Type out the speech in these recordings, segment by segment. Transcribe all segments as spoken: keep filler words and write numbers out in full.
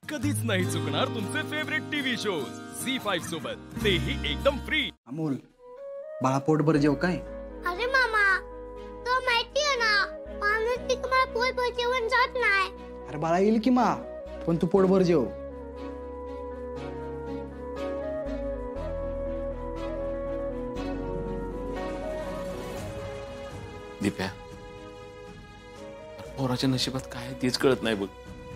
कधीच नाही चुकणार तुमचे favourite TV shows Zee five सोबत, तेही एकदम फ्री। अमोल, बाळा पोटभर जेव काय? अरे मामा, तो माहिती आहे ना, माणूस की तुम्हाला पोटभर जेवण जात नाही। अरे बाळा येईल की मा, पण तू पोटभर जेव। दीप्या, पोराच्या नशिबात काय तेच कळत नाही बघ।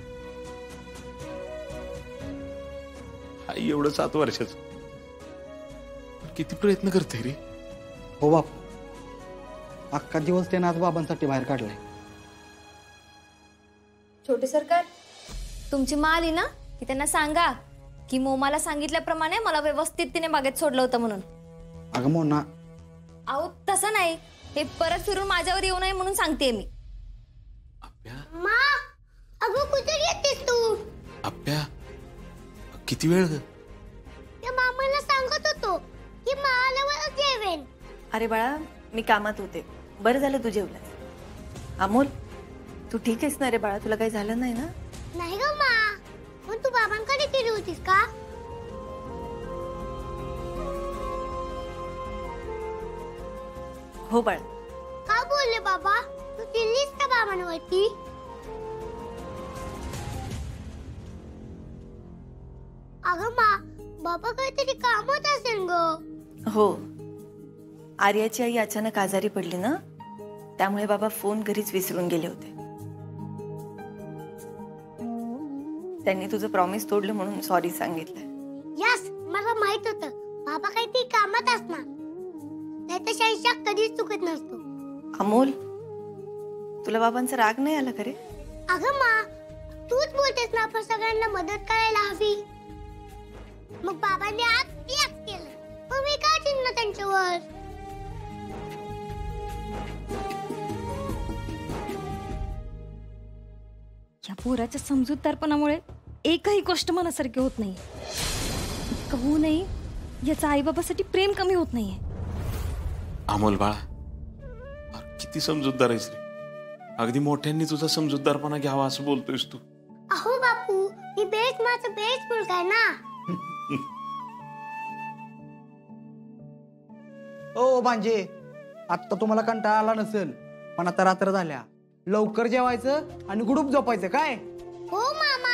आई एवढं सात वर्षाच किती प्रयत्न करते रे। हो बाप, अख्खा दिवस त्यानं आज बाबांसाठी बाहेर काढलाय। छोटे सरकार, तुमची माँ आली ना की त्यांना सांगा की मोमाला सांगितल्याप्रमाणे मला व्यवस्थित तिने बागेत सोडलं होतं म्हणून। अगं मोना, अहो तसं नाही, हे परत फिरून माझ्यावर येऊ नये म्हणून सांगते मी। आप्या, मा, अगं कुठे येतेस तू? आप्या किती वेळ ग? त्या मामाला सांगत होतो की मा आल्यावर जेवेन। अरे बाळा, मी कामात होते, बरं झालं तू जेवलास। अमोल, तू ठीक आहेस ना रे बाळा? तुला काही झालं नाही ना? नाही ग मा, पण तू बाबांकडे गेली होतीस का? हो बाळा। का बोलले बाबा? तू चिल्लीस का बाबांवरती? अगं मा, बाबा काहीतरी कामात असेल ग। हो, आर्याची आई अचानक आजारी पडली ना, त्यामुळे बाबा फोन घरीच विसरून गेले होते। त्यांनी तुझं प्रॉमिस तोडलं म्हणून सॉरी सांगितलं। यस, मला माहित होतं बाबा काहीतरी कामात असणार, नाही तर शैशाक कधीच चुकत नसतो। अमोल, तुला बाबांचा राग नाही आला का रे? अगं मा, तूच बोलतेस ना आपण सगळ्यांना मदत करायला हवी। मग बाबांनी आज त्याग केलं, मग मी काय चिन्ह त्यांच्यावर? या पोराच्या समजूतदारपणामुळे एकही गोष्ट मनासारखी होत नाही। कहू नाही, याचा आई बाबासाठी प्रेम कमी होत नाहीये। अमोल बाळा, अरे किती समजूतदार आहेस रे। अगदी मोठ्यांनी तुझा समजूतदारपणा घ्यावा असं बोलतोयस तू। अहो बापू, मी बेस्ट माझं बेस्ट मुलगा आहे ना। ओ भांजे, आता तुम्हाला कंटाळा आला नसेल, पण आता रात्र झाल्या, लवकर जेवायचं आणि गुडूप झोपायचं काय? हो मामा।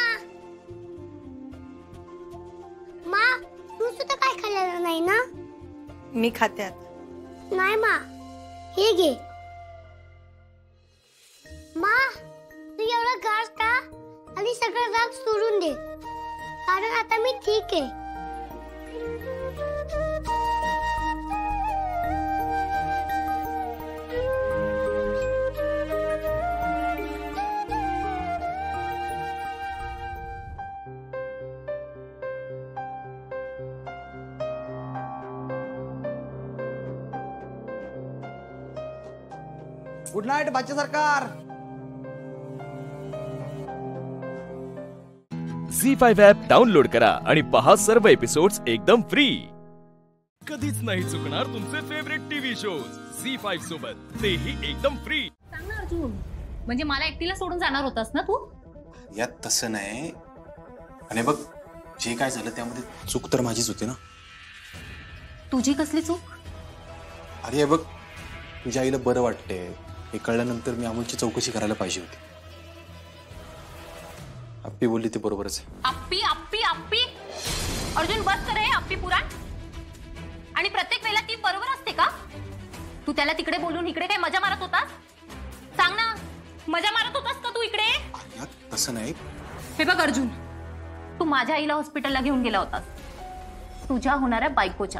मा, तू सुद्धा काय खाल्लेलं नाही ना? मी खाते आता। नाही मा, हे घे। मा, तू एवढा घास खा आणि सगळं राग सोडून दे, कारण आता मी ठीक आहे। गुड नाईट बच्चे सरकार। झी फाईव्ह ॲप डाउनलोड करा आणि पहा सर्व एपिसोड्स एकदम फ्री। कधीच नाही चुकणार तुमचे favourite TV shows Zee five सोबत, तेही एकदम फ्री। सांग ना अर्जुन, म्हणजे मला एकटीला सोडून जाणार होतास ना तू? यात तसं नाही, आणि बघ जे काय झालं त्यामध्ये चूक तर माझीच होती ना। तुझी कसली चूक? अरे बघ, तुझ्या आईला बरं वाटते हे कळल्यानंतर मी अमोलची चौकशी करायला पाहिजे होती। अप्पी बोलली ते बरोबरच आहे। अप्पी अप्पी अप्पी अर्जुन, बस कर हे अप्पी पुराण। आणि प्रत्येक वेळेला ती बरोबर असते का? तू त्याला तिकडे बोलून इकडे काय मजा मारत होतास? सांग ना, मजा मारत होतास का तू इकडे? यात तसं नाही। हे बघ अर्जुन, तू माझ्या आईला हॉस्पिटलला घेऊन गेला होतास, तुझ्या होणाऱ्या बायकोच्या,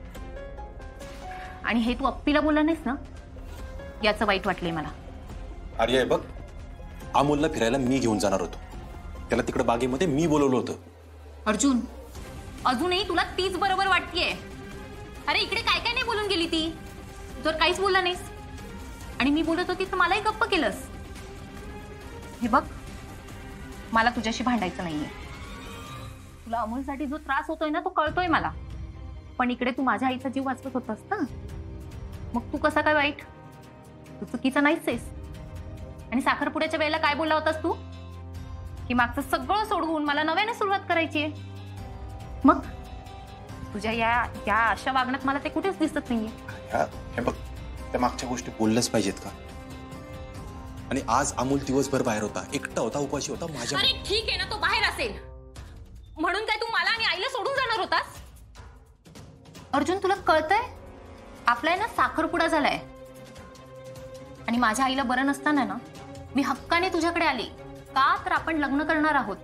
आणि हे तू अप्पीला बोलला नाहीस ना, याचं वाईट वाटलंय मला। अरे बघ, अमोलला फिरायला मी घेऊन जाणार होतो, त्याला तिकडे बागेमध्ये मी बोलवलं होतं। अर्जुन, अजूनही तुला तीच बरोबर वाटतेय? अरे इकडे काय काय नाही बोलून गेली ती, जर काहीच बोलला नाहीस आणि मी बोलत होती तर मलाही गप्प केलंस। हे बघ, मला तुझ्याशी भांडायचं नाहीये। तुला अमोलसाठी जो त्रास होतोय ना तो कळतोय मला, पण इकडे तू माझ्या आईचा जीव वाचवत होतास ना, मग तू कसा काय वाईट? तू चुकीचा नाहीस आहेस। आणि साखरपुड्याच्या वेळेला काय बोलला होतास तू? की मागचं सगळं सोडवून मला नव्याने सुरुवात करायची आहे. मग तुझ्या या या अशा वागण्यात मला ते कुठेच दिसत नाहीये. हे बघ, त्या मागच्या गोष्टी बोलल्याच पाहिजेत का? आणि आज अमोल दिवसभर बाहेर होता, एकटा होता, उपाशी होता माझ्या. अरे ठीक आहे ना, तो बाहेर असेल म्हणून काय तू मला आणि आईला सोडून जाणार होतास? अर्जुन, तुला कळतंय आपला ना साखरपुडा झालाय आणि माझ्या आईला बरं नसताना ना मी हक्काने तुझ्याकडे आली का तर आपण लग्न करणार आहोत.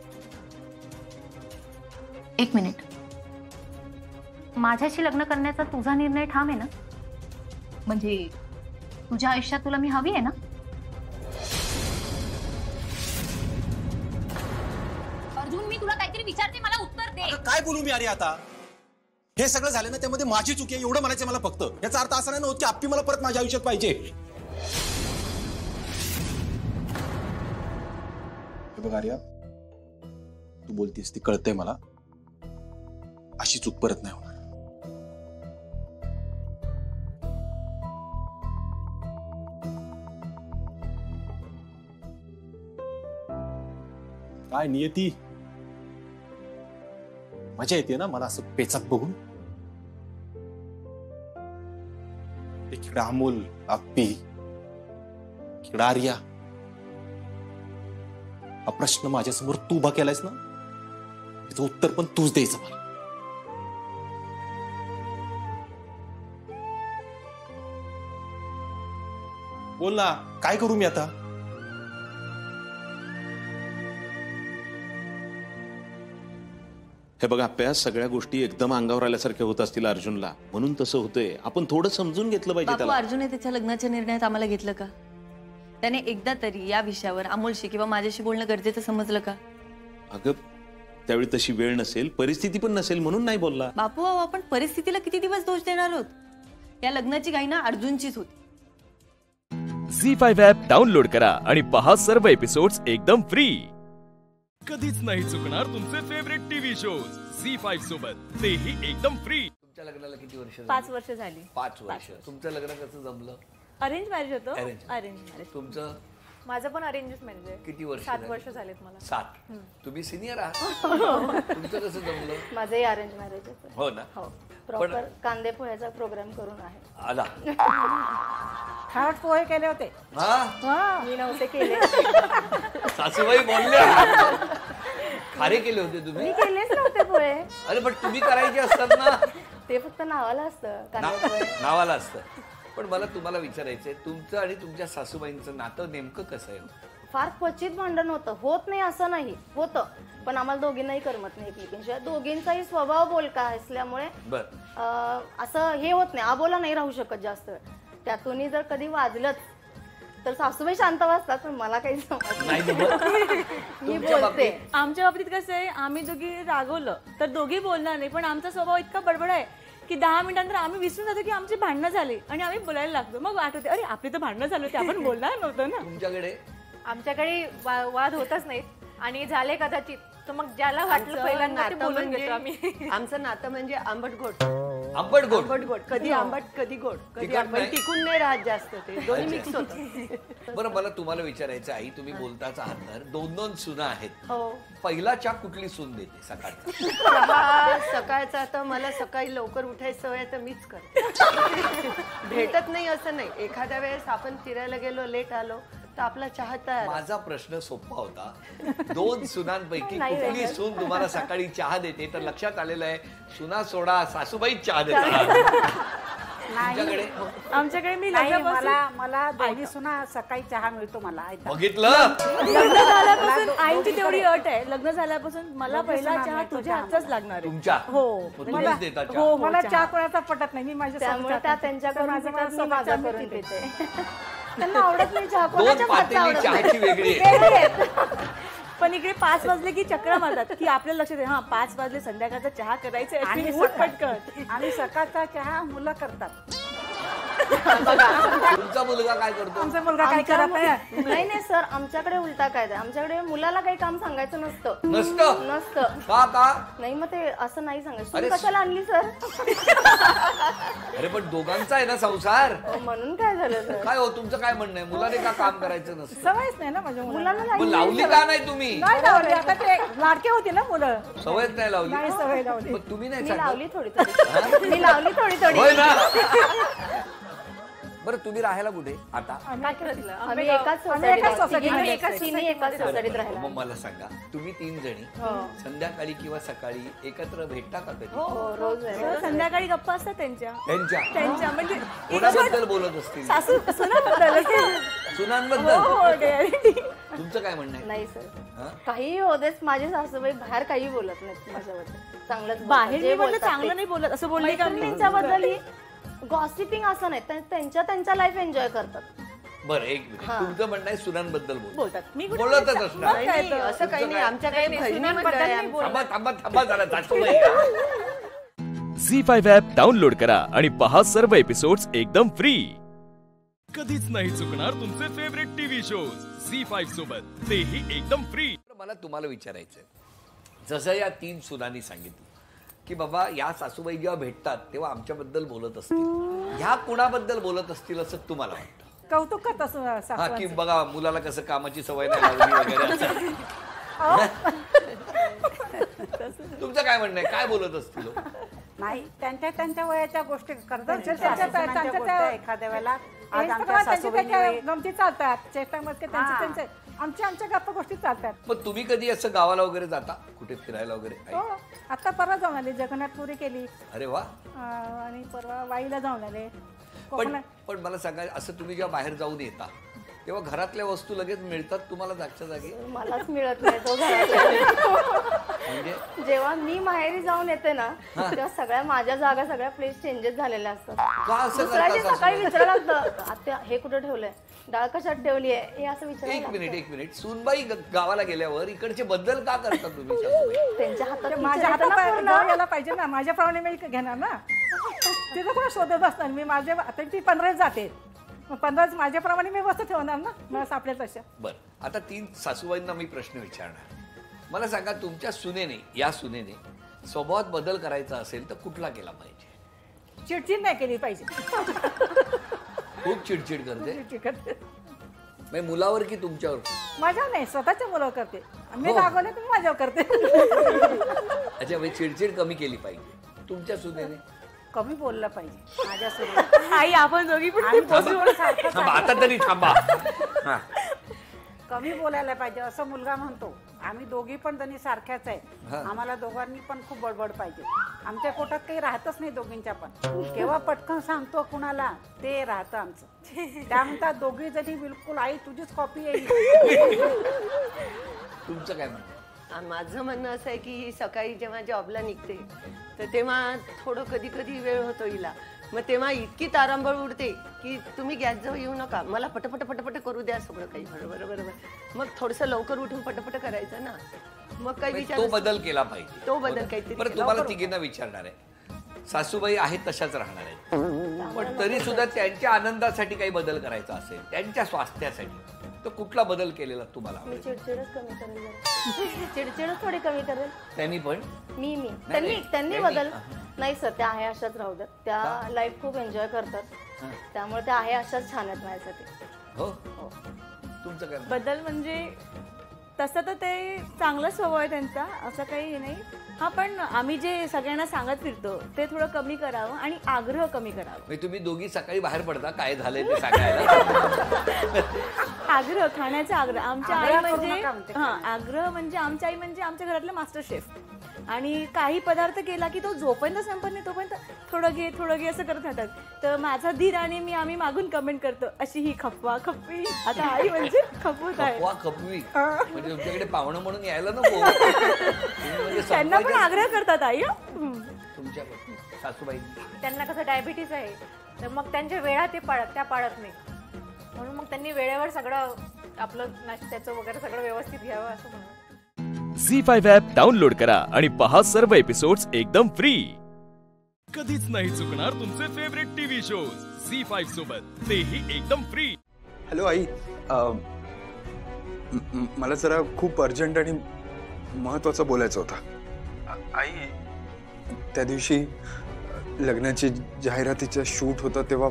एक मिनिट, माझ्याशी लग्न करण्याचा तुझा निर्णय ठाम आहे ना? म्हणजे तुझ्या आयुष्यात तुला मी हवी आहे ना? अर्जुन, मी तुला काहीतरी विचारते, मला उत्तर दे. काय बोलू मी? अरे आता हे सगळं झालं ना, त्यामध्ये माझी चुकी आहे एवढं म्हणायचं मला फक्त. याचा अर्थ असा नाही होत की आप्पी मला परत माझ्या आयुष्यात पाहिजे. बघ आर्या, तू बोलतीस ती कळतंय मला, अशी चूक परत नाही होणार. काय नियती, मजा येते ना मला असं पेचात बघून. इकडे अमोल, आप्पी, इकडे आर्या. हा प्रश्न माझ्यासमोर तू उभा केलायस ना, त्याचं उत्तर पण तूच द्यायचं मला. बोल ना, काय करू मी आता? हे बघा आप्या, सगळ्या गोष्टी एकदम अंगावर आल्यासारख्या होत असतील अर्जुनला, म्हणून तसं होतंय. आपण थोडं समजून घेतलं पाहिजे त्याला. अर्जुनने त्याच्या लग्नाच्या निर्णयात आम्हाला घेतलं का? त्याने एकदा तरी या विषयावर अमोलशी किंवा माझ्याशी बोलणं गरजेचं समजलं का? अगं त्यावेळी तशी वेळ नसेल, परिस्थिती पण नसेल म्हणून नाही बोलला. बापू, आपण परिस्थितीला किती दिवस दोष देणार आहोत? या लग्नाची घाई ना अर्जुनचीच होती. झी फाईव्ह ॲप डाउनलोड करा आणि पहा सर्व एपिसोड्स एकदम फ्री. कधीच नाही चुकणार तुमचे favourite TV shows Zee five सोबत, तेही एकदम फ्री. तुमच्या लग्नाला किती वर्ष झाली? पाच वर्ष झाली. पाच वर्ष. तुमचं लग्न कसं जमलं? अरेंज मॅरेज होतं. Arrange. Arrange marriage. तुमचं? माझं पण अरेंज मॅरेज आहे. किती वर्ष? सात वर्ष झालेत मला. सात. तुम्ही सिनियर आहात. तुमचं कसं जमलं? माझंही अरेंज मॅरेज आहे. हो ना. हो. प्रॉपर कांदे पोह्याचा प्रोग्राम करून आहे. आला. खाट पोहे केले होते. हा, मी नव्हते केले. सासूबाई बोलल्या. खारे केले होते तुम्ही? मी केलेच नव्हते पोहे. अरे पण तुम्ही करायचे असतात ना. ते फक्त नावाला असतं कांदे पोहे. नावाला असतं. पण मला तुम्हाला विचारायचंय, तुमचं आणि तुमच्या सासूबाईंचं नातं नेमकं कसं आहे? फार क्वचित भांडण होतं, होत नाही असं नाही, होतं, पण आम्हाला दोघींनाही करमत नाही एकमेकींशिवाय. दोघींचाही स्वभाव बोलका असल्यामुळे असं हे होत नाही, आबोला नाही राहू शकत जास्त. त्यातूनही जर कधी वाजलंच तर सासूबाई शांत वाजतात, पण मला काही समजत नाही. मी बोलते. आमच्या बाबतीत कसं आहे, आम्ही दोघी रागवलं तर दोघी बोलणार नाही, पण आमचा स्वभाव इतका बडबड आहे की दहा मिनिटांनंतर आम्ही विसरून जातो की आमची भांडणं झाली आणि आम्ही बोलायला लागतो. मग आठवते, अरे आपली तर भांडणं झाली होती, आपण बोलणार नव्हतं ना. तुमच्याकडे? आमच्याकडे वाद होतच नाहीत आणि झाले कदाचित तर मग ज्याला वाटलं पहिल्यांदा ते बोलून घेतो आम्ही. आमचं नातं म्हणजे आंबट गोड. आंबट गोड? आंबट गोड. कधी आंबट कधी गोड. कधी आंबट टिकून नाही राहत जास्त, ते दोन्ही मिक्स होतं. बरं, मला तुम्हाला विचारायचं, आई तुम्ही बोलताच आहात तर दोन दोन सुना आहेत. हो. पहिला चहा कुठली सून देते सकाळचा? सकाळचा तर मला सकाळी लवकर उठायची सवय तर मीच करते. भेटत नाही असं नाही, एखाद्या वेळेस आपण फिरायला गेलो, लेट आलो तर आपला चहा तयार. माझा प्रश्न सोपा होता, दोन सुनांपैकी कुठली सून तुम्हाला सकाळी चहा देते? तर लक्षात आलेलं आहे सुना सोडा, सासूबाई चहा देतात. आमच्याकडे मी मला मला दोन्ही सुना सकाळी चहा मिळतो मला. बघितलं? लग्न झाल्यापासून आईची तेवढी अट आहे, लग्न झाल्यापासून मला पहिला चहा तुझ्या हातचाच लागणार आहे. तुमच्या? हो. तुम्हीच देता चहा? हो, मला चहा कोणाचा पटत नाही, मी माझ्या त्यांच्याकडून माझा करून पिते. त्यांना आवडत नाही चहा. दोन पातेली चहाची वेगळी आहे. पण इकडे पाच वाजले की चक्र मारतात की आपल्या लक्षात आहे, हा पाच वाजले संध्याकाळचा चहा करायचा आणि पटकन. आणि सकाळचा चहा मुलं करतात. तुमचा मुलगा काय करतो? आमचा मुलगा काय करत आहे? नाही नाही सर, आमच्याकडे उलटा कायदा आहे. आमच्याकडे मुलाला काही काम सांगायचं नसतं. नसतं? नसतं. का का नाही, मग ते असं नाही सांगायचं. अरे, तुम्ही कशाला आणली सर? अरे पण दोघांचा आहे ना संसार. म्हणून काय झालं सर? काय हो तुमचं काय म्हणणं आहे? मुलाने का काम करायचं नसतं? सवयच नाही ना माझ्या मुलांना मग लावली का नाही तुम्ही? नाही लावली. आता ते लाडके होते ना मुलं. सवयच नाही लावली. नाही सवय लावली. मग तुम्ही नाही मी सांगत? लावली थोडी थोडी. मी लावली थोडी थोडी. होय ना? बरं तुम्ही राहायला कुठे आता? आम्ही एकाच सोसायटीमध्ये एकाच सोसायटीत राहिला. मग मला सांगा, तुम्ही तीन जणी संध्याकाळी किंवा सकाळी एकत्र भेटता का कधी? रोज संध्याकाळी गप्पा असतात त्यांच्या त्यांच्या त्यांच्या म्हणजे कोणाबद्दल बोलत असतील? सासू सुनाबद्दल. सुनांबद्दल. तुमचं काय म्हणणं आहे? नाही सर, काही होतेच. माझे सासूबाई बाहेर काही बोलत नाहीत माझ्याबद्दल. चांगलंच बाहेर जे बोलत चांगलं नाही बोलत असं बोलले का? त्यांच्याबद्दल गॉसिपिंग असं नाही, त्यांच्या त्यांच्या लाईफ एन्जॉय करतात. बरं एक मिनिट, तुमचं म्हणणं आहे सुनांबद्दल बोलतात. मी बोलतच असणार. असं काही नाही. आमच्या काही थांबा थांबा थांबा जरा सासूबाई. झी फाईव्ह ॲप डाउनलोड करा आणि पहा सर्व एपिसोड्स एकदम फ्री. कधीच नाही चुकणार तुमचे favourite TV shows Zee five सोबत, तेही एकदम फ्री. मला तुम्हाला विचारायचंय, जसं या तीन सुनांनी सांगितलं की बाबा या सासूबाई जेव्हा भेटतात तेव्हा आमच्याबद्दल बोलत असतील, ह्या कुणाबद्दल बोलत असतील असं तुम्हाला वाटतं? कौतुक करत हा की बघा मुलाला कसं कामाची सवय नाही लागली वगैरे. तुमचं काय म्हणणं आहे? काय बोलत असतील? नाही, त्यांच्या त्यांच्या वयाच्या गोष्टी करतात. एखाद्या वेळेला गमती चालतात, चेष्टा मस्के त्यांचे आमच्या आमच्या गप्पा गोष्टी चालतात. पण तुम्ही कधी असं गावाला वगैरे जाता, कुठे फिरायला वगैरे? हो, आता परवा जाऊन आले, जगन्नाथपुरी केली. अरे वा. आणि परवा वाईला जाऊन आले. पण पण मला सांगा, असं तुम्ही जेव्हा बाहेर जाऊन येता तेव्हा घरातल्या वस्तू लगेच मिळतात तुम्हाला जागच्या जागी? मलाच मिळत नाही तो. म्हणजे जेव्हा मी माहेरी जाऊन येते ना तेव्हा सगळ्या माझ्या जागा सगळ्या प्लेस चेंजेस झालेल्या असतात. दुसऱ्याची सकाळी विचारायला लागतं, आत्या हे कुठं ठेवलंय, डाळ कशात ठेवली आहे, हे असं विचारायला. एक मिनिट एक मिनिट सूनबाई गावाला गेल्यावर इकडचे बदल का करतात तुम्ही? त्यांच्या हातात माझ्या हातात पाहिजे ना, माझ्याप्रमाणे मी घेणार ना. तिथं कोणा शोधत बसणार मी? माझ्या आता ती पंधराच जाते, पंधराच माझ्याप्रमाणे मी वस्तू ठेवणार ना, मला सापडेल तशा. बरं, आता तीन सासूबाईंना मी प्रश्न विचारणार. मला सांगा, तुमच्या सुनेने या सुनेने स्वभावात बदल करायचा असेल तर कुठला केला पाहिजे? चिडचिड नाही केली पाहिजे. खूप चिडचिड करते म्हणजे मुलावर की तुमच्यावर? माझ्यावर नाही, स्वतःच्या मुलावर करते. मी रागवले तर माझ्यावर करते. अच्छा, म्हणजे चिडचिड कमी केली पाहिजे. तुमच्या सुनेने कमी बोललं पाहिजे. माझ्या सुनेने आई आपण दोघी पण आता तरी थांबा. कमी बोलायला पाहिजे असं मुलगा म्हणतो. आम्ही दोघी पण त्यांनी सारख्याच आहे. आम्हाला दोघांनी पण खूप बडबड पाहिजे. आमच्या पोटात काही राहतच नाही दोघींच्या पण. केव्हा पटकन सांगतो कुणाला ते राहतं आमचं. त्या म्हणतात दोघी जणी बिलकुल आई तुझीच कॉपी येईल. तुमचं काय म्हणणं? माझं म्हणणं असं आहे की ही सकाळी जेव्हा जॉबला निघते तर तेव्हा थोडं कधी कधी वेळ होतो हिला. मग तेव्हा इतकी तारांबळ उडते की तुम्ही गॅसजवळ येऊ नका, मला पटपट पटपट करू द्या सगळं काही. बरोबर बरोबर. मग थोडंसं लवकर उठून पटपट करायचं ना. मग काही विचार तो बदल केला पाहिजे. तो बदल काहीतरी. बरं, तुम्हाला तिघींना विचारणार आहे, सासूबाई आहेत तशाच राहणार आहेत, पण तरी सुद्धा त्यांच्या आनंदासाठी काही बदल करायचा असेल, त्यांच्या स्वास्थ्यासाठी, तर कुठला बदल केलेला तुम्हाला? चिडचिडच कमी करेल. चिडचिडच थोडी कमी करेल. त्यांनी पण मी मी त्यांनी त्यांनी बदल नाही सर, त्या आहे अशाच राहू द्या. त्या लाईफ खूप एन्जॉय करतात, त्यामुळे त्या आहे अशाच छान आहेत माझ्यासाठी. हो. तुमचं काय बदल म्हणजे तसं तर ते चांगला स्वभाव आहे त्यांचा, असं काही नाही. हा, पण आम्ही जे सगळ्यांना सांगत फिरतो ते थोडं कमी करावं आणि आग्रह कमी करावा. तुम्ही दोघी सकाळी बाहेर पडता काय झालंय ते सांगायला? आग्रह, खाण्याचा आग्रह. आमच्या आई म्हणजे हा आग्रह म्हणजे आमच्या आई म्हणजे आमच्या घरातलं मास्टर शेफ. आणि काही पदार्थ केला की तो जोपर्यंत संपत नाही तोपर्यंत थोडं घे थोडं घे असं करत राहतात. तर माझा धीर आणि मी आम्ही मागून कमेंट करतो, अशी ही खपवा खपवी. आता आई म्हणजे खपवत आहे. खपवा खपवी म्हणजे तुमच्याकडे पाहुणं म्हणून यायला नको. त्यांना पण आग्रह करतात आई. तुमच्या सासूबाई त्यांना कसं डायबिटीस आहे, तर मग त्यांच्या वेळा ते पाळत त्या पाळत नाही, म्हणून मग त्यांनी वेळेवर सगळं आपलं नाश्त्याचं वगैरे सगळं व्यवस्थित घ्यावं असं म्हणून. झी फाईव्ह ॲप डाउनलोड करा आणि पहा सर्व एपिसोड्स एकदम फ्री. कधीच नाही चुकणार तुमचे favourite TV shows Zee five सोबत, तेही एकदम फ्री. हॅलो आई, अं, म- म- मला जरा खूप अर्जंट आणि महत्वाचं बोलायचं होतं. आ- आई, त्या दिवशी लग्नाची जाहिरातीचं शूट होतं तेव्हा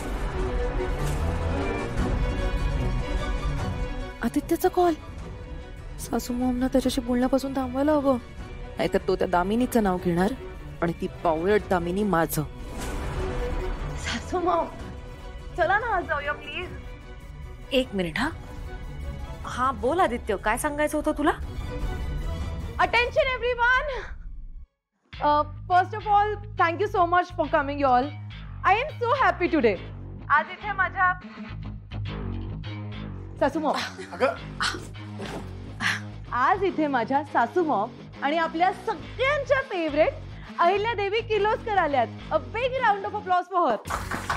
आदित्यचा कॉल. सासू मॉमना त्याच्याशी बोलण्यापासून थांबवायला हवं, नाहीतर तो त्या दामिनीचं नाव घेणार आणि ती पावळट दामिनी माझं. सासू मॉम, चला ना आज जाऊया प्लीज. एक मिनिट. हा हा बोल आदित्य, काय सांगायचं होतं तुला? Attention everyone! Uh, first of all, thank you so much for coming, y'all. I am so happy today. आज इथे माझ्या सासू मॉम आज इथे माझ्या सासू मॉम आणि आपल्या सगळ्यांच्या फेवरेट अहिल्यादेवी किर्लोस्कर आल्यात. A big round of applause for her.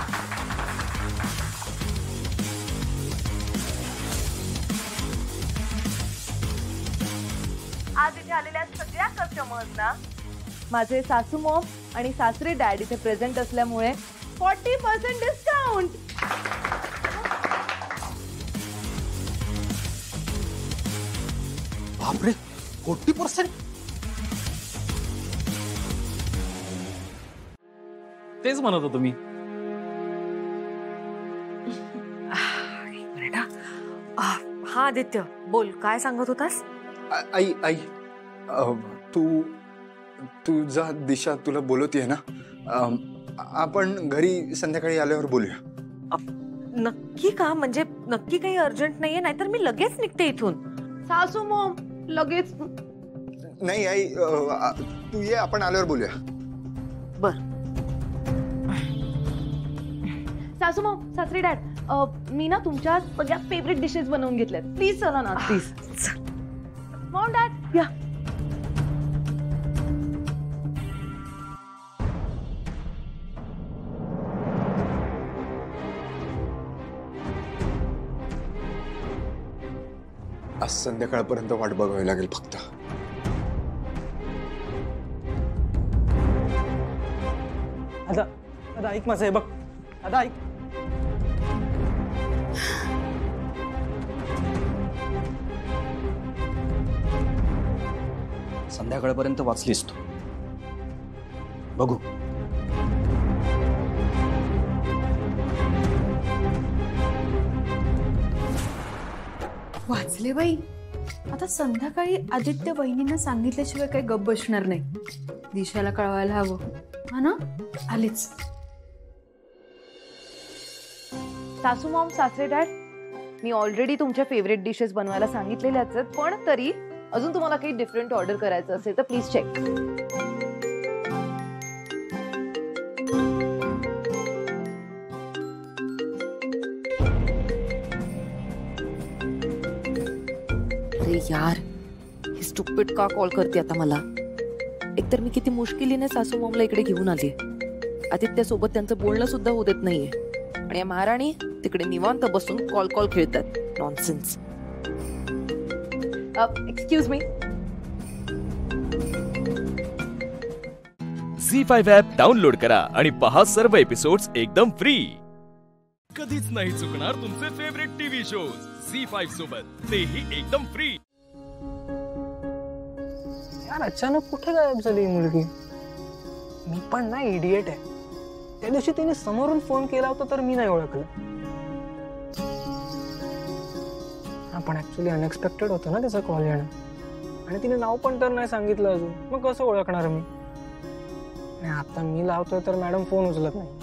आज इथे आलेल्या सगळ्या कस्टमर्सना माझे सासू मॉम आणि सासरे डॅड इथे प्रेझेंट असल्यामुळे फोर्टी पर्सेंट डिस्काउंट. बापरे, फोर्टी पर्सेंट. तेच म्हणत होतो मी. हा आदित्य बोल, काय सांगत होतास? आ- आई आई अं, तू तू जा, दिशा तुला बोलवतीये ना. अं, आपण घरी संध्याकाळी आल्यावर बोलूया. नक्की का? म्हणजे नक्की काही अर्जंट नाहीये, नाहीतर मी लगेच निघते इथून. सासू मॉम लगेच नाही आई, अं, तू ये, आपण आल्यावर बोलूया. बर. सासू मॉम, सासरे डॅड, मी ना तुमच्या सगळ्या फेवरेट डिशेस बनवून घेतल्यात. प्लीज चला ना प्लीज. मॉम डॅड या. आज संध्याकाळपर्यंत वाट बघावी लागेल फक्त. आता आता ऐक माझं, हे बघ. आता ऐक. संध्याकाळपर्यंत वाचलीस तू. बघू. वाचले बाई. आता संध्याकाळी आदित्य वहिनींना सांगितल्याशिवाय काही गप्प बसणार नाही. दिशाला कळवायला हवं. हा ना, आलेच. सासू मॉम, सासरे डॅड, मी ऑलरेडी तुमच्या फेवरेट डिशेस बनवायला सांगितलेल्याच आहेत, पण तरी अजून तुम्हाला काही डिफरंट ऑर्डर करायचं असेल तर प्लीज चेक. अरे यार, ही स्टुपिड का कॉल करते आता मला? एकतर मी किती मुश्किलीने सासू मॉमला इकडे घेऊन आली. आदित्य सोबत त्यांचं बोलणं सुद्धा होऊ देत नाहीये, आणि या महाराणी तिकडे निवांत बसून कॉल कॉल खेळतात. Nonsense. Excuse me. Zee five app download करा आणि पहा सर्व एपिसोड्स एकदम फ्री. कधीच नाही चुकणार तुमचे favourite TV shows Zee five सोबत, तेही एकदम फ्री. यार अचानक कुठे गायब झाली ही मुलगी? मी पण ना इडियट आहे. त्या दिवशी तिने समोरून फोन केला होता तर मी नाही ओळखलं. हा पण ऍक्च्युली अनएक्सपेक्टेड होतं ना त्याचा कॉल येणं, आणि तिने नाव पण तर नाही सांगितलं अजून. मग कसं ओळखणार मी? आणि आता मी लावतोय तर मॅडम फोन उचलत नाही.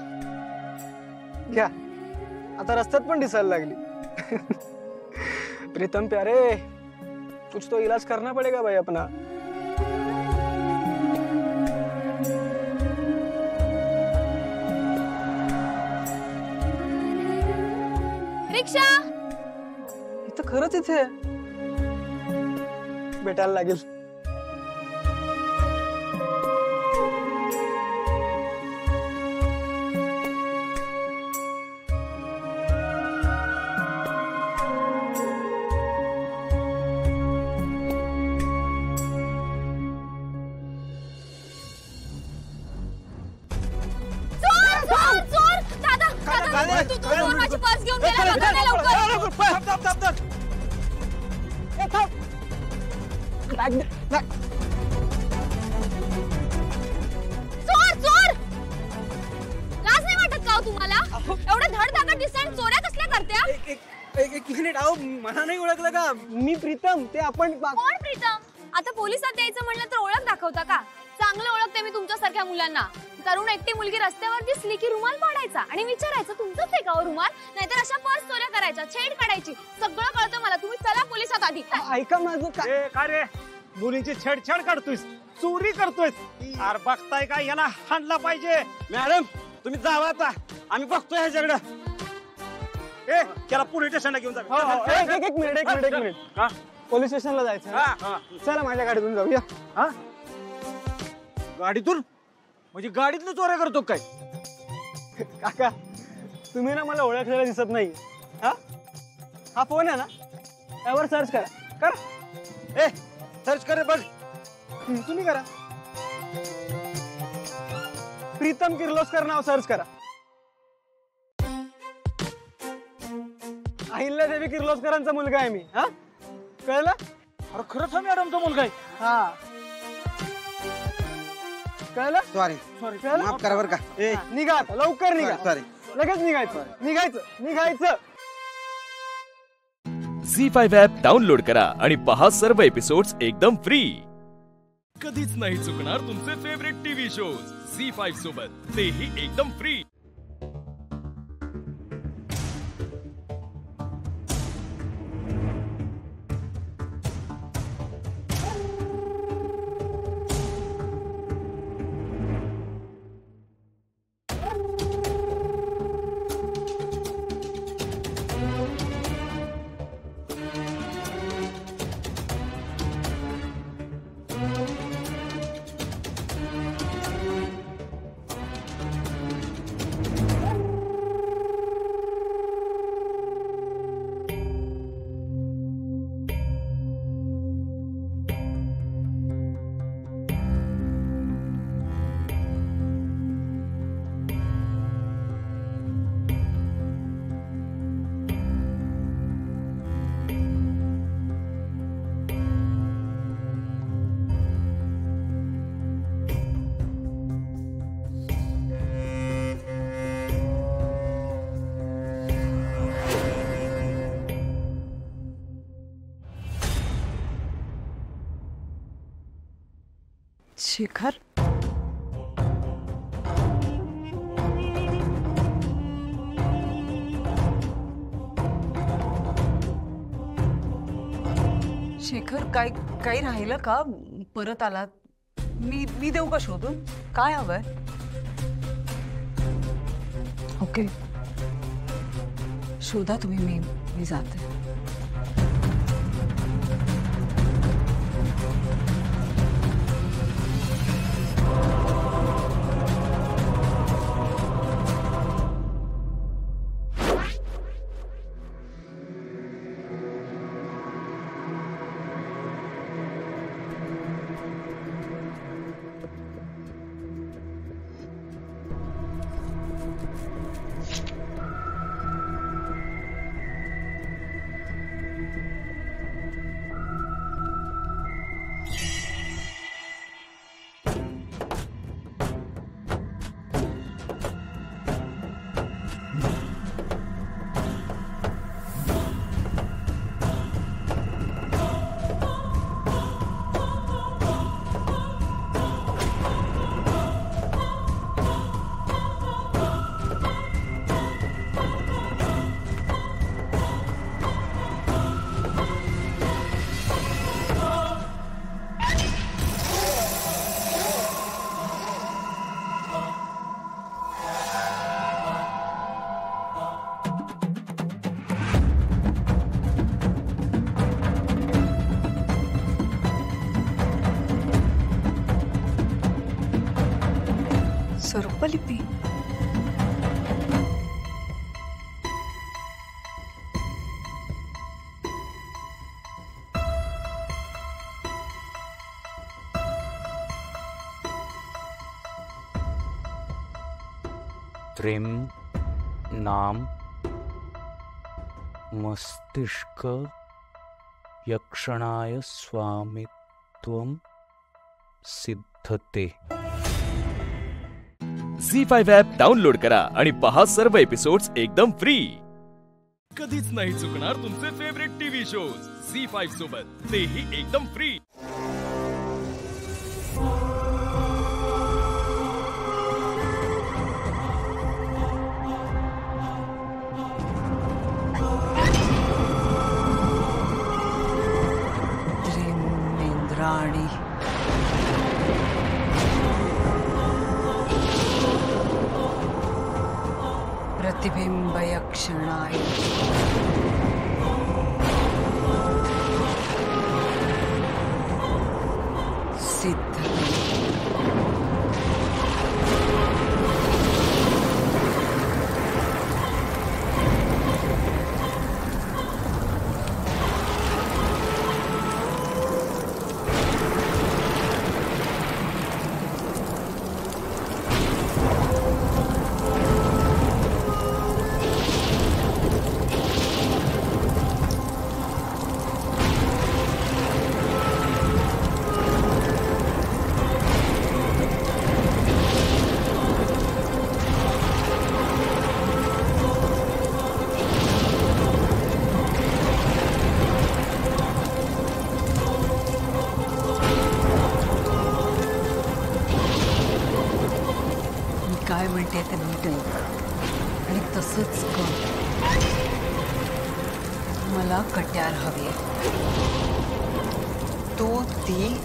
क्या आता रस्त्यात पण दिसायला लागली. प्रीतम प्यारे, कुछ तो इलाज करना पड़ेगा भाई अपना। रिक्षा इथं खरंच इथे भेटायला लागेल। चोर चोर लाज नाही वाटत का तुम्हाला? एवढं धडधाकट दिसण चोऱ्या कसल्या करत्या? एक मिनिट, अहो मला नाही ओळखलं का? मी प्रीतम, ते आपण कोण प्रीतम? आता पोलिसात द्यायचं म्हणलं तर ओळख दाखवता का? चांगलं ओळखते मी तुमच्यासारख्या मुलांना। तरुण एकटी मुलगी रस्त्यावर दिसली की रुमाल पाडायचा आणि विचारायचं तुमचंच आहे का हो रुमाल? नाहीतर अशा पर्स चोऱ्या करायच्या, छेड काढायची। सगळं कळतं मला, तुम्ही चला पोलिसात आधी। ऐका माझं काय का रे? मुलींची छेडछाड करतोयस, चोरी करतोयस? अरे बघताय का, याला हाणला पाहिजे। मॅडम तुम्ही जावा आता, आम्ही बघतोय ह्याच्याकडं। ए त्याला पोलीस स्टेशनला घेऊन जा। एक एक मिनिट एक मिनिट एक मिनिट पोलीस स्टेशनला जायचं? चला माझ्या गाडीतून जाऊया। हा गाडीतून? म्हणजे गाडीतून चोऱ्या करतो काय? काका तुम्ही ना मला ओळखलेला दिसत नाही। हा हा फोन आहे ना, त्यावर सर्च करा करा। ए सर्च करे बघ, तुम्ही करा। प्रीतम किर्लोस्कर नाव सर्च करा। अहिल्यादेवी किर्लोस्करांचा मुलगा आहे मी। हा कळलं? अरे खरंच हा मॅडम तो मुलगा आहे? हा कळलं? सॉरी सॉरी कळलं? माफ करा बरं का। ए निघा आता, लवकर निघा। सॉरी लगेच निघायचं निघायचं निघायचं। झी फाईव्ह ॲप डाउनलोड करा आणि पहा सर्व एपिसोड्स एकदम फ्री। कधीच नाही चुकणार तुमचे favourite TV shows Zee five सोबत, तेही एकदम फ्री। शेखर शेखर काय काही राहिलं का? परत आलात? मी मी देऊ का शोधून? काय हवंय? ओके शोधा तुम्ही, मी मी जाते। जपलिपी. प्रेम नाम मस्तिष्क यक्षणाय स्वामित्वम सिद्धते. झी फाईव्ह ॲप डाउनलोड करा आणि पहा सर्व एपिसोड्स एकदम फ्री. कधीच नाही चुकणार तुमचे favourite TV shows Zee five सोबत, तेही एकदम फ्री. इंद्राणी प्रतिबिंब यक्षणाय सिद्धते. काय म्हणते ते नीट ऐक आणि तसंच कर. मला कट्यार हवी आहे. तो ती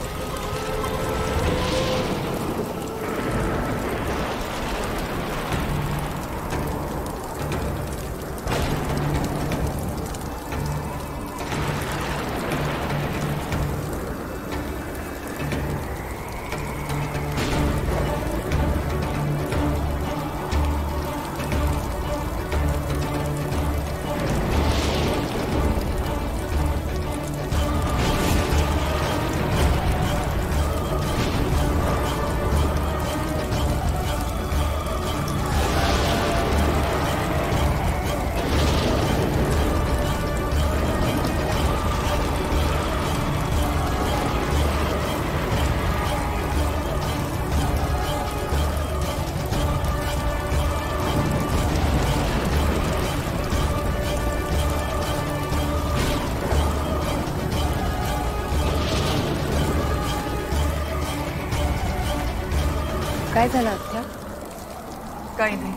काय झालं आत्या? काही नाही.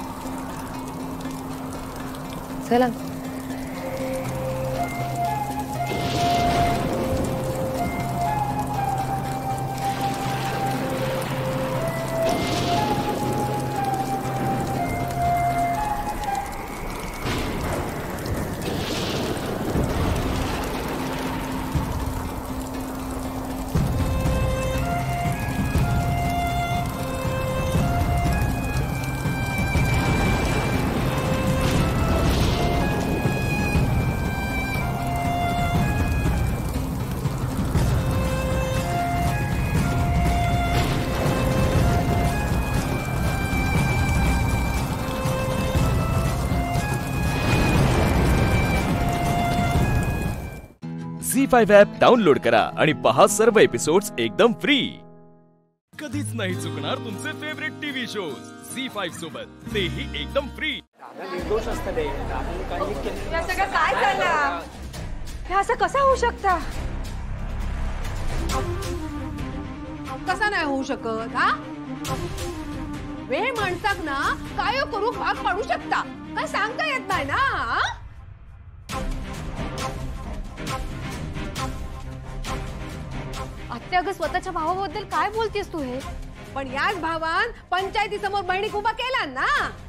चला. झी फाईव्ह ॲप डाउनलोड करा आणि पहा सर्व एपिसोड्स एकदम फ्री. कधीच नाही चुकणार तुमचे favourite TV shows Zee five सोबत, तेही एकदम फ्री. निर्दोष असतं ते. हे सगळं काय झालं? हे असं कसं होऊ शकतं? कसा नाही होऊ शकत? हा वे माणसाक ना काय करू भाग पाडू शकता काय सांगता येत नाही ना. आत्या अगं स्वतःच्या भावाबद्दल काय बोलतेस तू हे? पण याच भावान पंचायती समोर बहिणीक उभा केला ना.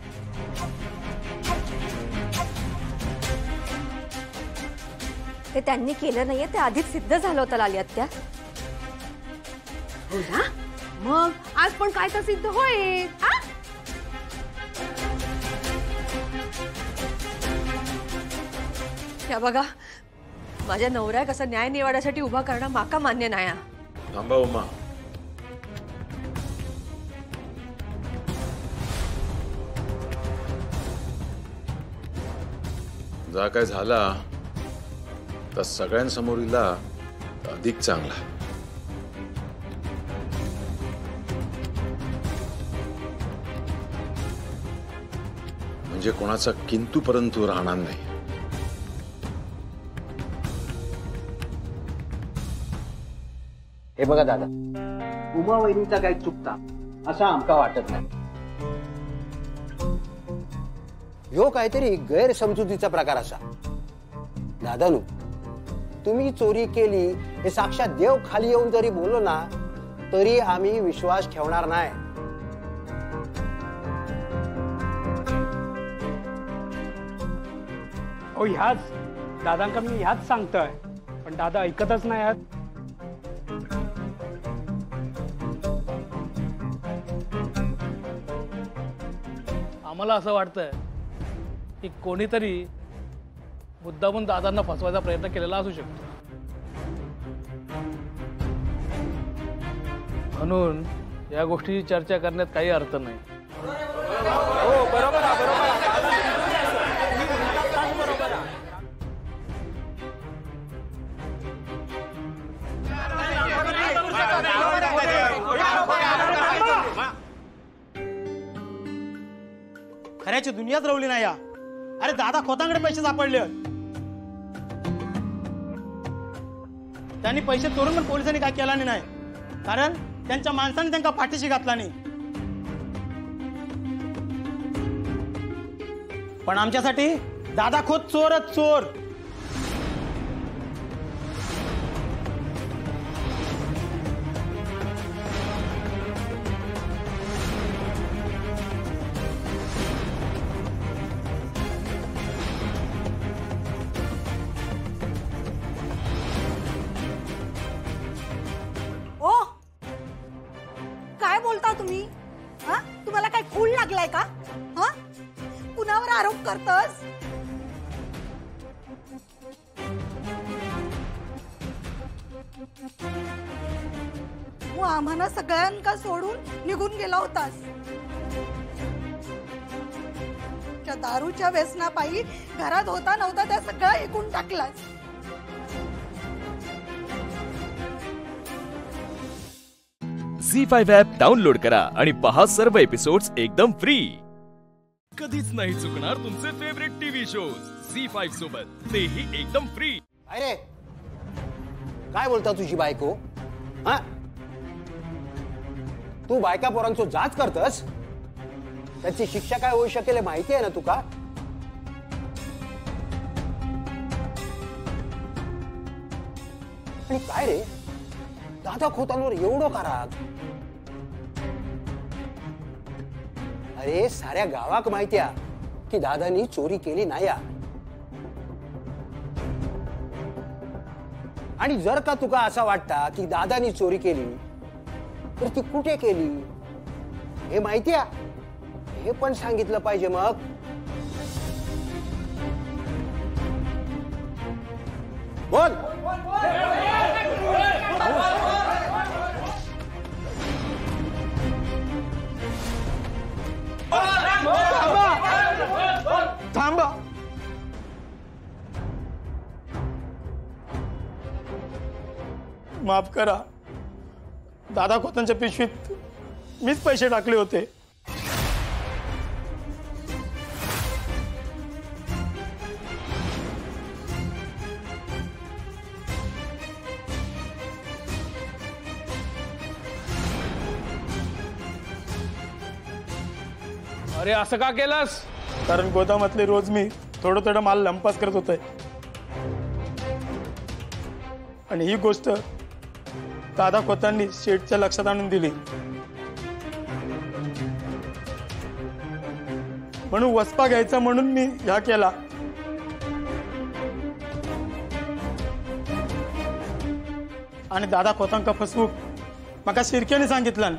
ते त्यांनी केलं नाहीये, ते आधीच सिद्ध झालं होतं लाली आत्या. हो ना, मग आज पण काय तर सिद्ध होईल. ह्या बघा माझ्या नवऱ्याक असा न्याय निवाड्यासाठी उभा करणं माका मान्य नाही. थांबा उमा. जा काय झाला तर सगळ्यांसमोर इला अधिक चांगला. म्हणजे कोणाचा किंतु परंतु राहणार नाही. हे बघा दादा, उमा वहिनीचा काही चुकता असं आमका वाटत नाही. ह्यो काहीतरी गैरसमजुतीचा प्रकार असा. दादानू, तुम्ही चोरी केली हे साक्षात देव खाली येऊन जरी बोललो ना तरी आम्ही विश्वास ठेवणार नाही. ओ ह्याच दादांका मी ह्याच सांगतोय, पण दादा ऐकतच नाही आहेत. आम्हाला असं वाटतंय की कोणीतरी मुद्दामून दादांना फसवायचा प्रयत्न केलेला असू शकतो. म्हणून या गोष्टीची चर्चा करण्यात काही अर्थ नाही. हो बरोबर आहे, बरोबर आहे. खऱ्याची दुनियाच रवली नाही या. अरे दादा खोतांकडे पैसे सापडले. त्यांनी पैसे चोरून पण पोलिसांनी काय केला नाही, कारण त्यांच्या माणसाने त्यांना पाठीशी घातला नाही. पण आमच्यासाठी दादा खोत चोरच चोर. तुम्ही हा तुम्हाला काय खूळ लागलाय का? हा कुणावर आरोप करतस? तू आम्हाला सगळ्यांका सोडून निघून गेला होतास. त्या दारूच्या व्यसनापायी घरात होता नव्हता त्या सगळं ऐकून टाकलास. झी फाइव्ह ॲप डाउनलोड करा आणि पहा सर्व एपिसोड्स एकदम फ्री. कधीच नाही चुकणार तुमचे favourite TV shows Zee five सोबत, तेही एकदम फ्री. अरे काय बोलता तुझी बायको? हा तू बायका पोरांचो जाच करतस, त्याची शिक्षा काय होऊ शकेल माहिती आहे ना तुका? आणि काय रे दादा खोतांवर एवढं का राग? अरे साऱ्या गावाक माहितीया की दादानी चोरी केली नाही. आणि जर का तुका असा वाटता की दादानी चोरी केली तर ती कुठे केली हे माहितीया, हे पण सांगितलं पाहिजे. मग बोल. थांबा. माफ करा, दादा खोतांच्या पिशवीत मीच पैसे टाकले होते. अरे असं का केलंस? कारण गोदामातले रोज मी थोडं थोडं माल लंपास करत होते आणि ही गोष्ट दादा खोतांनी शेठच्या लक्षात आणून दिली. म्हणून वसपा घ्यायचा म्हणून मी ह्या केला. आणि दादा खोतांका फसवूक माका शिरक्याने सांगितलं.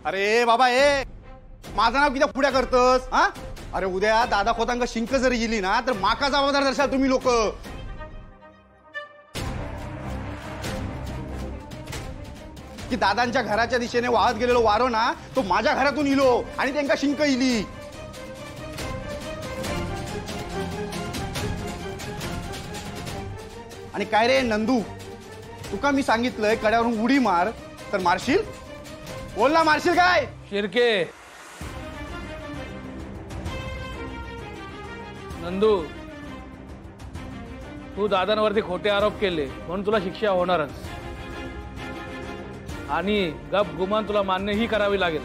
अरे बाबा ए माझं नाव किती पुढ्या करतस हा? अरे उद्या दादा खोतांक शिंक जरी गेली ना तर माका जबाबदार धरशाल तुम्ही लोक. की दादांच्या घराच्या दिशेने वाहत गेलेलो वारो ना तो माझ्या घरातून इलो आणि त्यांका शिंक इली. आणि काय रे नंदू तुका मी सांगितलंय कड्यावरून उडी मार तर मारशील? बोल ना मारशील काय? शिर्के नंदू तू दादांवरती खोटे आरोप केले म्हणून तुला शिक्षा होणारच आणि गप गुमान तुला मान्य ही करावी लागेल.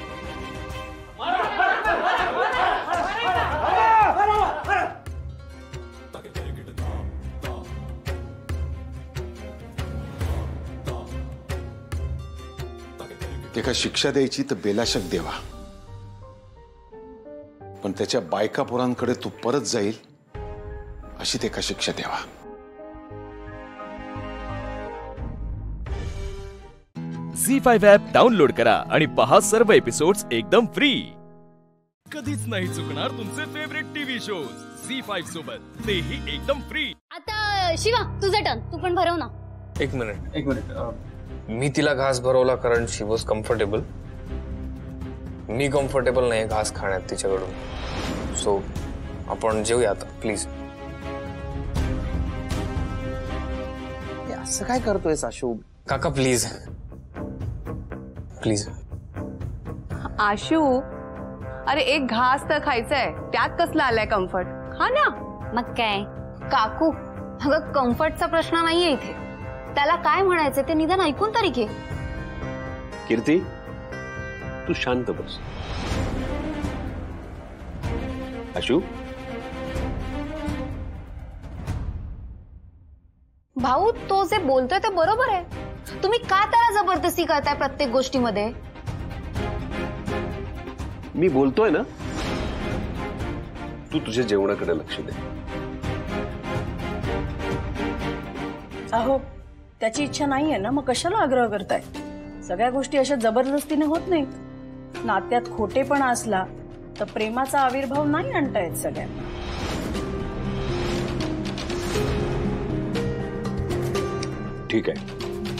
त्याला शिक्षा द्यायची तर बेलाशक देवा, पण त्याच्या बायका पोरांकडे तू परत जाईल अशी त्याला शिक्षा द्यावा. झी फाईव्ह ॲप डाउनलोड करा आणि पहा सर्व एपिसोड्स एकदम फ्री. कधीच नाही चुकणार तुमचे favourite TV shows Zee five सोबत, तेही एकदम फ्री. आता शिवा तुझं टर्न, तू पण भरव ना. एक मिनिट एक मिनिट मी तिला घास भरवला कारण शी वॉज कम्फर्टेबल. मी कम्फर्टेबल नाही घास खाण्यात तिच्याकडून. सो आपण जेवूया आता प्लीज. असं काय करतोय आशू? काका प्लीज प्लीज. आशू अरे एक घास तर खायचंय, त्यात कसला आलाय कम्फर्ट? हा ना. मग काय काकू, अगं कम्फर्टचा प्रश्न नाहीये इथे. त्याला काय म्हणायचं ते निदान ऐकून तरी घे. कीर्ती तू शांत बस. आशू भाऊ तो जे बोलतोय ते बरोबर आहे. तुम्ही का त्याला जबरदस्ती करताय प्रत्येक गोष्टीमध्ये? मी बोलतोय ना, तू तुझ्या जेवणाकडे लक्ष दे. अहो त्याची इच्छा नाहीये ना, मग कशाला आग्रह करताय? सगळ्या गोष्टी अशा जबरदस्तीने होत नाहीत. नात्यात खोटेपणा असला तर प्रेमाचा आविर्भाव नाही आणता येत सगळ्यांना. ठीक आहे,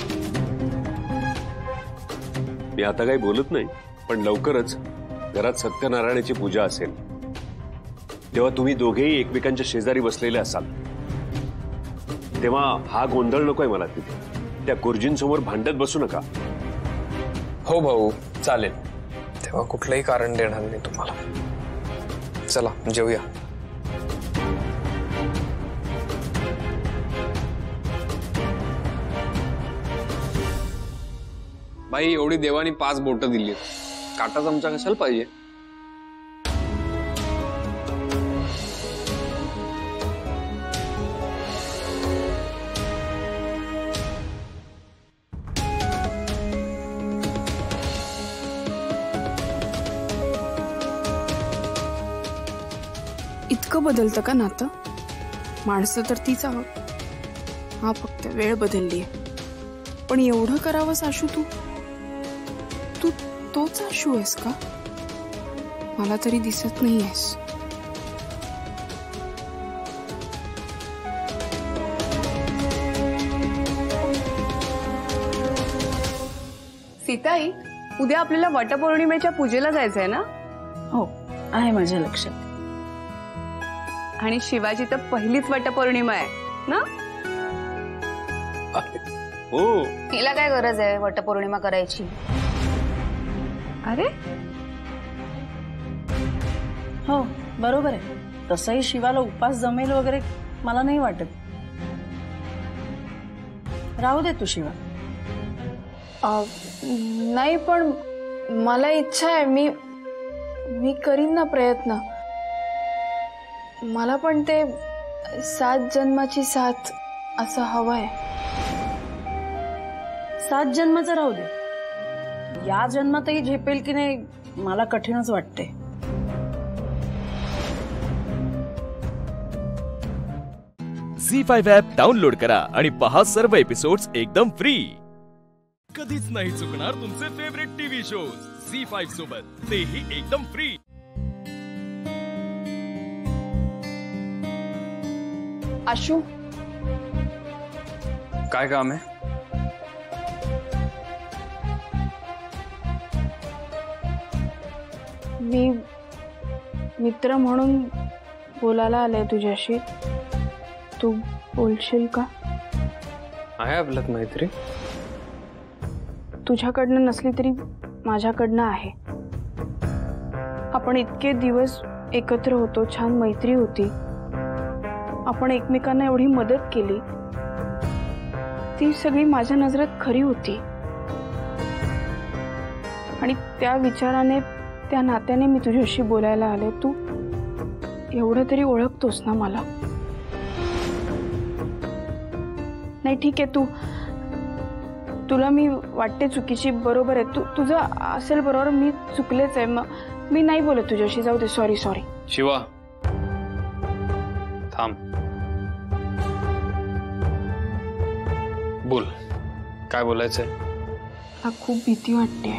मी आता काही बोलत नाही, पण लवकरच घरात सत्यनारायणाची पूजा असेल तेव्हा तुम्ही दोघेही एकमेकांच्या शेजारी बसलेले असाल. तेव्हा हा गोंधळ नकोय मला तिथे. त्या गुरुजींसमोर भांडत बसू नका. हो भाऊ चालेल, तेव्हा कुठलंही कारण देणार नाही तुम्हाला. चला जेवूया. बाई एवढी देवानी पाच बोटं दिली, काटा चमचा कशाला पाहिजे? इतकं बदलतं का नातं? माणसं तर तीच आहोत, हा फक्त वेळ बदलली आहे. पण एवढं करावंस आशू? तू तू तोच आशू आहेस का? मला तरी दिसत नाही आहेस. सीताई उद्या आपल्याला वटपौर्णिमेच्या पूजेला जायचंय ना? हो आहे माझ्या लक्षात. आणि शिवाजी तर पहिलीच वटपौर्णिमा आहे ना? हो. तिला काय गरज आहे वटपौर्णिमा करायची? अरे हो बरोबर आहे. तसंही शिवाला उपास जमेल वगैरे मला नाही वाटत. राहू दे तू शिवा. नाही पण मला इच्छा आहे. मी मी करीन ना प्रयत्न. मला पण ते सात जन्माची साथ असं हवंय. सात जन्माचं राहू दे, या जन्मातही झेपेल की नाही मला कठीणच वाटते. झी फाईव्ह ॲप डाउनलोड करा आणि पहा सर्व एपिसोड्स एकदम फ्री. कधीच नाही चुकणार तुमचे favourite TV shows Zee five सोबत, तेही एकदम फ्री. आशू, काय काम आहे? मी मित्र म्हणून बोलायला आले तुझ्याशी. तू बोलशील का? आहे आपल्यात मैत्री. तुझ्याकडनं नसली तरी माझ्याकडनं आहे. आपण इतके दिवस एकत्र होतो, छान मैत्री होती. आपण एकमेकांना एवढी मदत केली, ती सगळी माझ्या नजरेत खरी होती. आणि त्या विचाराने, त्या नात्याने मी तुझ्याशी बोलायला आले. तू एवढं तरी ओळखतोस ना मला? नाही ठीक आहे, तू तुला मी वाटते चुकीची, बरोबर आहे. तू तुझं असेल बरोबर, मी चुकलेच आहे. मग मी नाही बोलत तुझ्याशी, जाऊ दे. Sorry sorry. शिवा थांब, बोल, काय बोलायचंय? मला खूप भीती वाटते.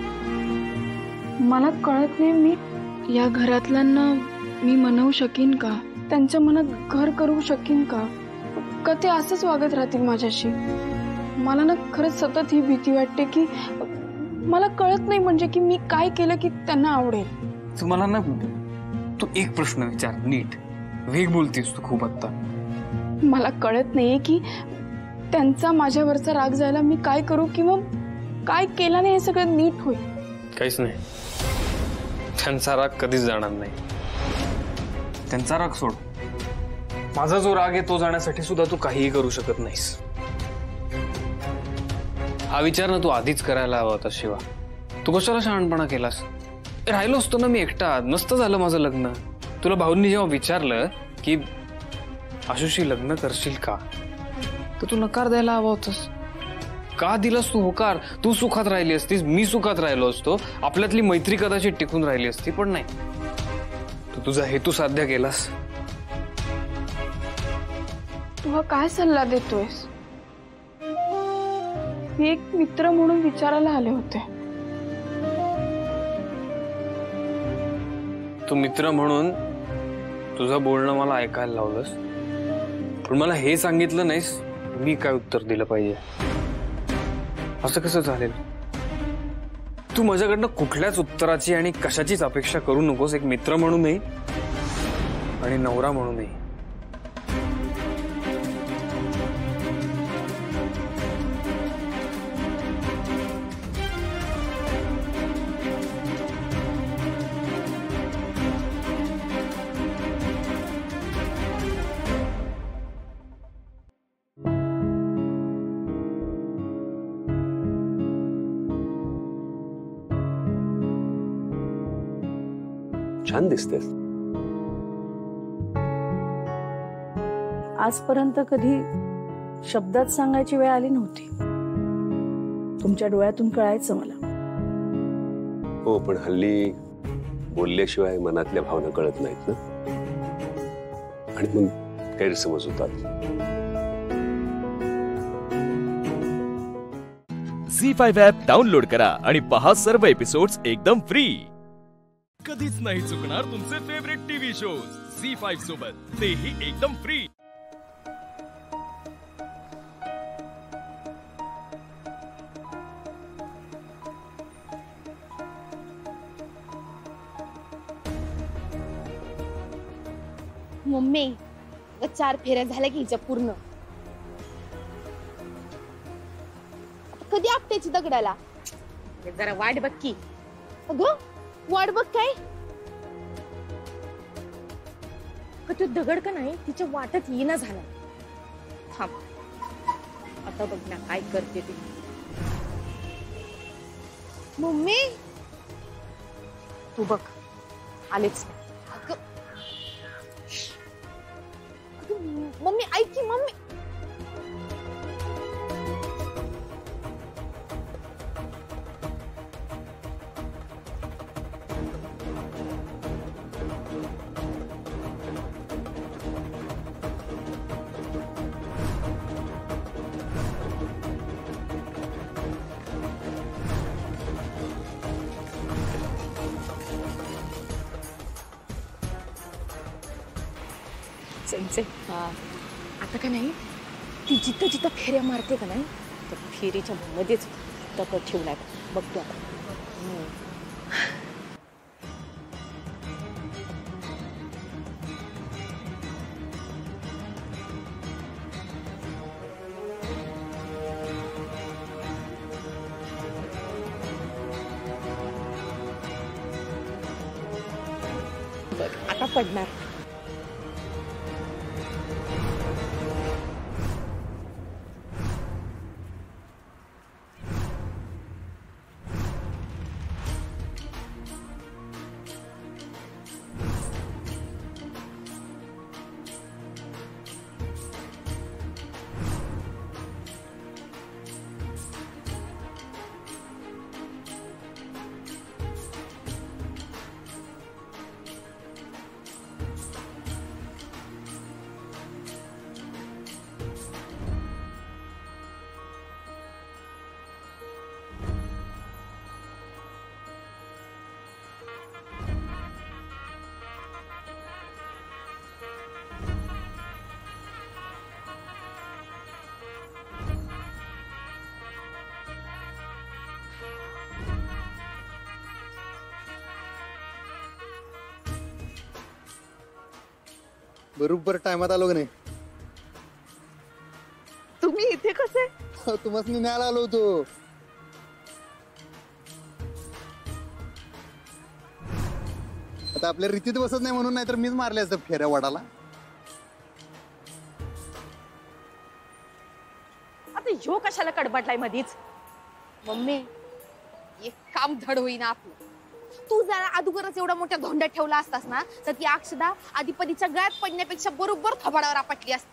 मला कळत नाही, मी या घरातल्यांना मी मनवू शकीन का? त्यांच्या मनात घर करू शकीन का? का ते असंच वागत राहतील माझ्याशी? मला ना खरंच सतत ही भीती वाटते की मला कळत नाही म्हणजे की मी काय केलं की त्यांना आवडेल. तुम्हाला ना, तू एक प्रश्न विचार नीट. वेग बोलतीस तू खूप आता. मला कळत नाहीये की त्यांचा माझ्यावरचा राग जायला मी काय करू किंवा काय केल्याने हे सगळं नीट होईल. काहीच नाही, त्यांचा राग कधीच जाणार नाही. त्यांचा राग सोड, माझा जो राग आहे तो जाण्यासाठी सुद्धा तू काहीही करू शकत नाहीस. हा विचार ना तू आधीच करायला हवा होता शिवा. तू कशाला शहाणपणा केलास? राहिलो असतो ना मी एकटा, नसतं झालं माझं लग्न. तुला भाऊंनी जेव्हा विचारलं की आशुशी लग्न करशील का, तर तू नकार द्यायला हवा होतास. का दिलास तू होकार? तू सुखात राहिली असतीस, मी सुखात राहिलो असतो, आपल्यातली मैत्री कदाचित टिकून राहिली असती. पण नाही, तू तुझा हेतू साध्य केलास. तू काय सल्ला देतोयस? मी एक मित्र म्हणून विचारायला आले होते. तू मित्र म्हणून तुझं बोलणं मला ऐकायला लावलंस, पण मला हे सांगितलं नाहीस मी काय उत्तर दिलं पाहिजे. असं कसं चालेल? तू माझ्याकडनं कुठल्याच उत्तराची आणि कशाचीच अपेक्षा करू नकोस, एक मित्र म्हणूनही आणि नवरा म्हणूनही. छान दिसतेस. आजपर्यंत कधी शब्दात सांगायची वेळ आली नव्हती. तुमच्या डोळ्यातून कळायचं मला. हो, पण हल्ली बोलल्याशिवाय मनातल्या भावना कळत नाहीत ना, आणि मग गैरसमज होतात. झी फाईव्ह ॲप डाउनलोड करा आणि पहा सर्व एपिसोड्स एकदम फ्री. कधीच नाही चुकणार तुमचे favourite TV shows Zee five सोबत, तेही एकदम फ्री. मम्मी, चार फेऱ्या झाल्या की हिच्या पूर्ण. कधी आपट्याची दगडाला? जरा वाट बघ की. अगं वाट बघ काय? तो दगड का नाही तिच्या वाटत येणं झाला. थांब, आता बघ ना काय करते ती. मम्मी तू बघ, आलेच. मम्मी ऐक की. मम्मी त्यांचे हा आता का नाही ती जिथं जिथं फेऱ्या मारते का नाही तर फेरीच्या मध्येच दगड ठेवलाय बघतो आता. हम्म. बघ आता पडणार. बरोबर टायमात आलो का नाही? तुम्ही इथे कसे? तुम्हाला न्यायला आलो होतो. आता आपल्या रीतीत बसत नाही म्हणून, नाहीतर मीच मारले असतं फेऱ्या वाडाला. आता ह्यो कशाला कडबडलाय मधीच? मम्मी एक काम धड होईना आपलं. तू जरा अगोदरच एवढा मोठ्या धोंड्यात ठेवला असतास ना तर ती अक्षदा आदिपतीच्या गळ्यात पडण्यापेक्षा बरोबर थोबाडावर आपटली असती.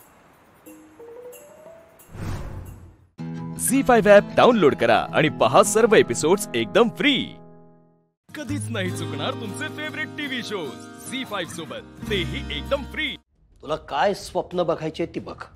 झी फाईव्ह ॲप डाउनलोड करा आणि पहा सर्व एपिसोड्स एकदम फ्री. कधीच नाही चुकणार तुमचे favourite TV shows Zee five सोबत, तेही एकदम फ्री. तुला काय स्वप्न बघायचे ती बघ.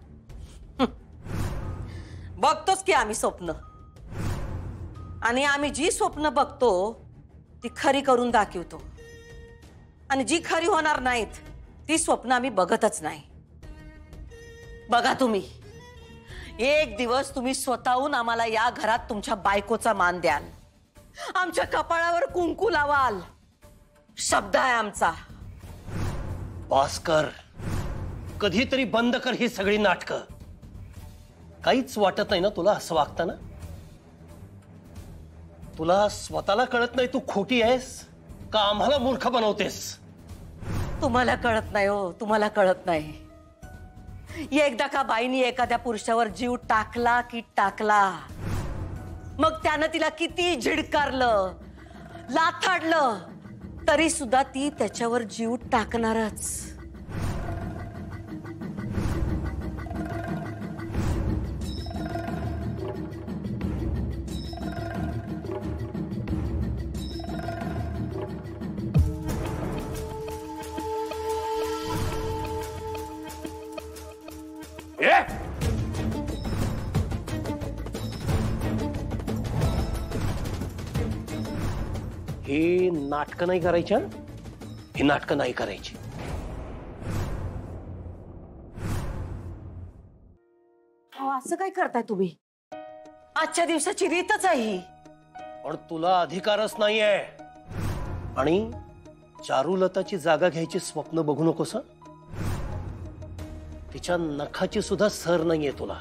बघतोच की आम्ही स्वप्न, आणि आम्ही जी स्वप्न बघतो ती खरी करून दाखवतो, आणि जी खरी होणार नाहीत ती स्वप्न आम्ही बघतच नाही. बघा तुम्ही, एक दिवस तुम्ही स्वतःहून आम्हाला या घरात तुमच्या बायकोचा मान द्याल, आमच्या कपाळावर कुंकू लावाल. शब्द आहे आमचा. भास्कर, कधीतरी बंद कर ही सगळी नाटकं. काहीच वाटत नाही ना तुला असं वागताना? तुला स्वतःला कळत नाही तू खोटी आहेस का आम्हाला मूर्ख बनवतेस? तुम्हाला कळत नाही हो, तुम्हाला कळत नाही. एकदा का बाईनी एखाद्या पुरुषावर जीव टाकला की टाकला, मग त्यानं तिला किती झिडकारलं, लाथाडलं, तरी सुद्धा ती त्याच्यावर जीव टाकणारच. हे नाटकं नाही करायची, ही नाटकं नाही करायची. असं काय करताय तुम्ही? आजच्या दिवसाची रीतच आहे ही. पण तुला अधिकारच नाहीये, आणि चारुलताची जागा घ्यायची स्वप्न बघू नकोस. तिच्या नखाची सुद्धा सर नाहीये तुला.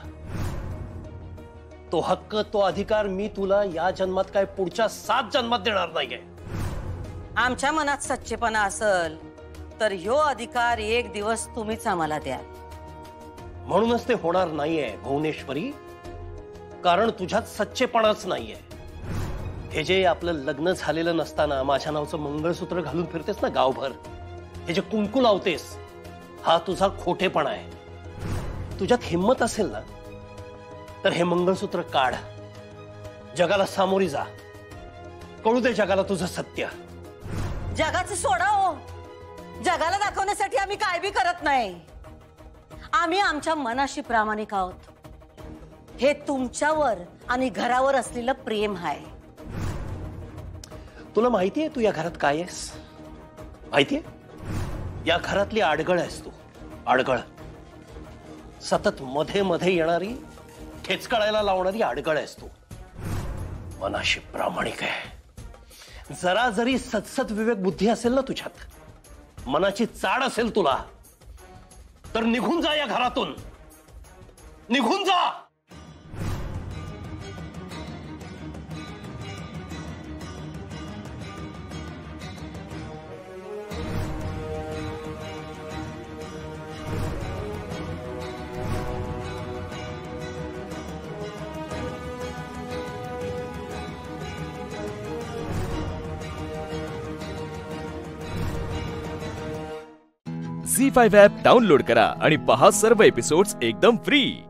तो हक्क, तो अधिकार मी तुला या जन्मात काय पुढच्या सात जन्मात देणार नाहीये. आमच्या मनात सच्चेपणा असेल तर ह्यो अधिकार एक दिवस तुम्हीच आम्हाला द्या. म्हणूनच ते होणार नाहीये भुवनेश्वरी, कारण तुझ्यात सच्चेपणाच नाहीये. हे जे आपलं लग्न झालेलं नसताना माझ्या नावचं मंगळसूत्र घालून फिरतेस ना गावभर, हे जे कुंकू लावतेस, हा तुझा खोटेपणा आहे. तुझ्यात हिंमत असेल ना तर हे मंगळसूत्र काढ, जगाला सामोरी जा, कळू दे जगाला तुझं सत्य. जगाचं सोडा हो, जगाला दाखवण्यासाठी आम्ही काय बी करत नाही. आम्ही आमच्या मनाशी प्रामाणिक आहोत. हे तुमच्यावर आणि घरावर असलेलं प्रेम आहे. तुला माहितीये तू या घरात काय आहेस? माहितीये? या घरातली आडगळ आहेस तू, आडगळ, सतत मध्ये मध्ये येणारी, ठेचकाळायला लावणारी आडगळ आहेस तू. मनाशी प्रामाणिक आहे. जरा जरी सतसत विवेक बुद्धी असेल ना तुझ्यात, मनाची चाड असेल तुला, तर निघून जा या घरातून, निघून जा. झी फाईव्ह ॲप डाउनलोड करा आणि पहा सर्व एपिसोड्स एकदम फ्री.